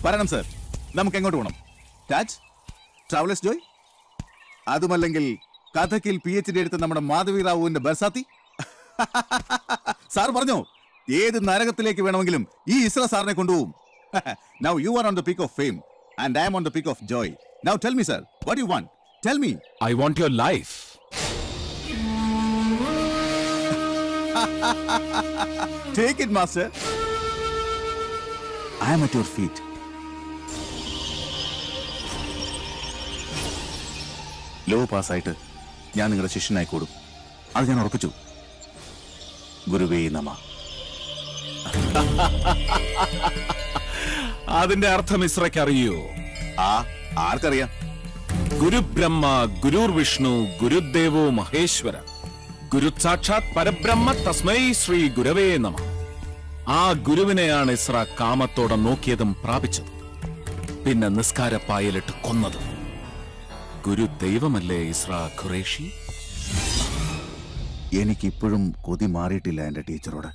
വരണം സർ. നമുക്ക് എങ്ങോട്ട് പോകണം? ടാജ്, ട്രാവലേഴ്സ് ജോയ്, അതുമല്ലെങ്കിൽ കഥക്കിൽ PhD എടുത്ത നമ്മുടെ മാധവി റാവുവിന്റെ ബർസാത്തി. സാർ പറഞ്ഞോ, ഏത് നരകത്തിലേക്ക് വേണമെങ്കിലും ഈ ഇസ്ര സാറിനെ കൊണ്ടുപോകും. Now you are on the peak of fame and I am on the peak of joy. Now tell me, sir, what do you want? Tell me. I want your life. Take it, master. I am at your feet. Law പാസ്സായിട്ട് ഞാൻ നിങ്ങളുടെ ശിഷ്യനായി കൂടും. അത് ഞാൻ ഉറപ്പിച്ചു. ഗുരുവേ നമ. അതിന്റെ അർത്ഥം ഇസ്രയ്ക്ക് അറിയോ? ആർക്കറിയാം? ഗുരുബ്രഹ്മ ഗുരുർ വിഷ്ണു ഗുരുദേവോ മഹേശ്വര ഗുരു സാക്ഷാത് പരബ്രഹ്മ തസ്മൈ ശ്രീ ഗുരവേ നമ. ആ ഗുരുവിനെയാണ് ഇസ്ര കാമത്തോടെ നോക്കിയതും പ്രാപിച്ചത്, പിന്നെ നിസ്കാരപ്പായലിട്ട് കൊന്നതും. ഗുരു ദൈവമല്ലേ ഇസ്ര ഖുറേഷി? എനിക്കിപ്പോഴും കൊതി മാറിയിട്ടില്ല എന്റെ ടീച്ചറോട്.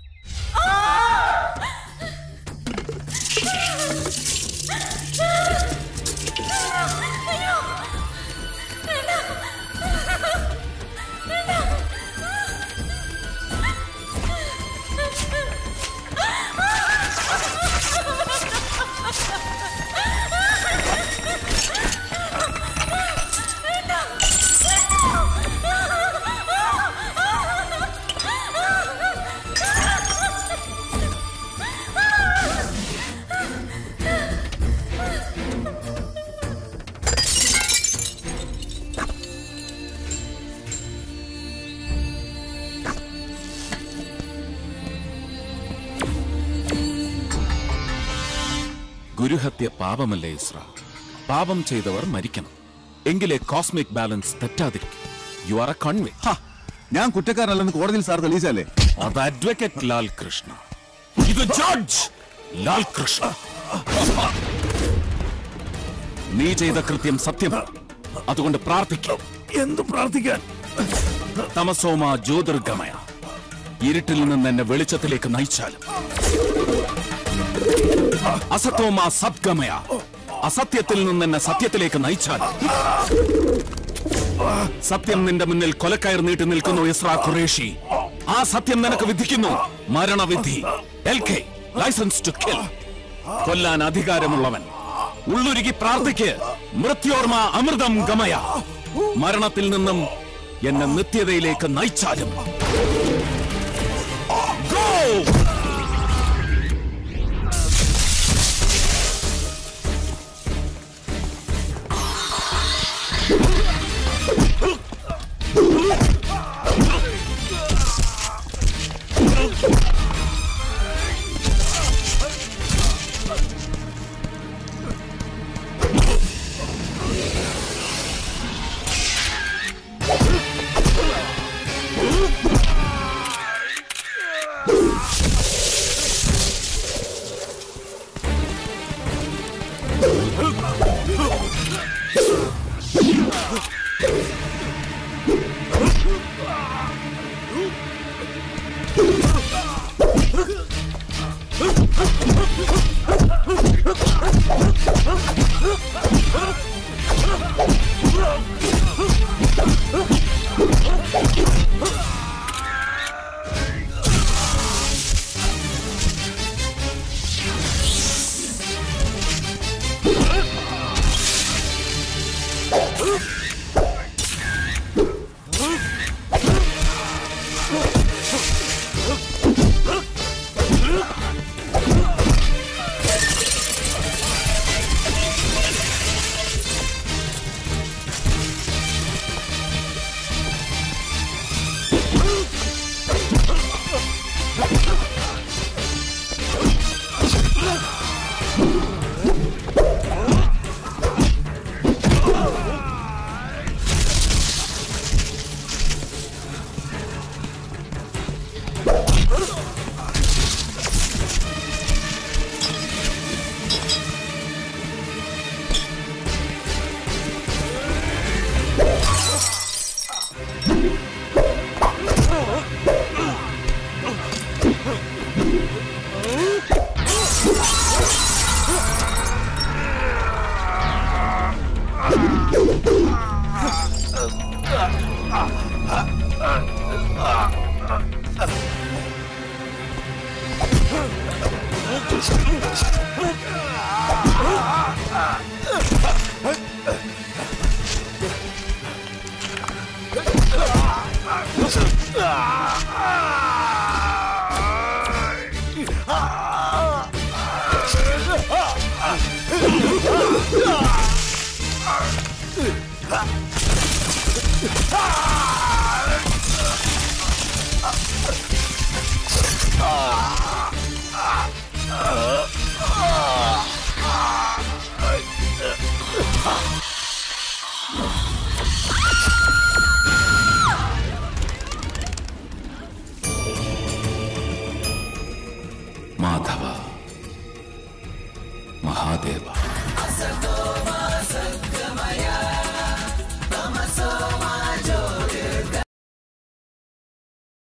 ഗുരുഹത്യ പാപമല്ലേ ഇസ്ര? പാപം ചെയ്തവർ മരിക്കണം, എങ്കിലേ കോസ്മിക് ബാലൻസ് തെറ്റാതിരിക്കും. You are a convict. ഞാൻ കുറ്റക്കാരനല്ലെന്ന് കോടതിയിൽ സാർ തെളിയിച്ചല്ലേ? അത് അഡ്വക്കേറ്റ് ലാൽ കൃഷ്ണ, ഇത് ജഡ്ജ് ലാൽ കൃഷ്ണ. നീ ചെയ്ത കൃത്യം സത്യം, അതുകൊണ്ട് പ്രാർത്ഥിക്കാം. എന്ത് പ്രാർത്ഥിക്കാൻ? തമസോമ ജ്യോതിർഗമയ, ഇരുട്ടിൽ നിന്ന് എന്നെ വെളിച്ചത്തിലേക്ക് നയിച്ചാലും. അസത്തോമ സദ്ഗമയ, അസത്യത്തിൽ നിന്ന് എന്നെ സത്യത്തിലേക്ക് നയിച്ചാലും. സത്യം നിന്റെ മുന്നിൽ കൊലക്കയർ നീട്ടി നിൽക്കുന്നു ഇസ്ര ഖുറേഷി. ആ സത്യം നിനക്ക് വിധിക്കുന്നു മരണവിധി. LK, licence to kill. കൊല്ലാൻ അധികാരമുള്ളവൻ ഉള്ളുരുകി പ്രാർത്ഥിക്ക്. മൃത്യോർമ അമൃതം ഗമയ, മരണത്തിൽ നിന്നും എന്നെ നിത്യതയിലേക്ക് നയിച്ചാലും. Go! മാധവ